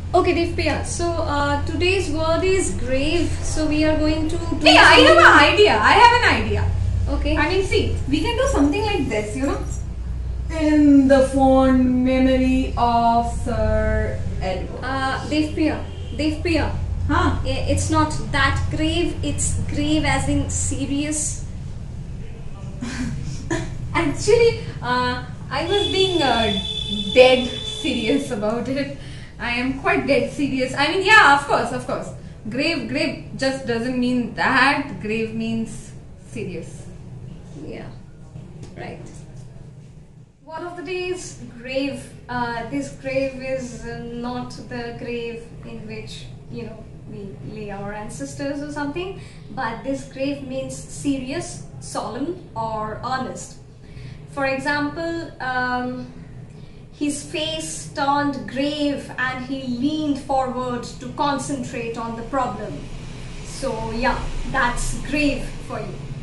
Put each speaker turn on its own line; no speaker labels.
Okay, Divya. So today's word is grave. So we are going to do
Hey, I have
something-
an idea. I have an idea.
Okay.
I mean, see, we can do something like this, In the fond memory of Sir Edward.
Divya.
Huh?
It's not that grave. It's grave as in serious.
Actually, I was being dead serious about it. I am quite dead serious. I mean, yeah, of course. Grave just doesn't mean that. Grave means serious.
Yeah. Right. One of the days, grave. This grave is not the grave in which we lay our ancestors or something, but this grave means serious, solemn, or earnest. For example, his face turned grave and he leaned forward to concentrate on the problem. So yeah, that's grave for you.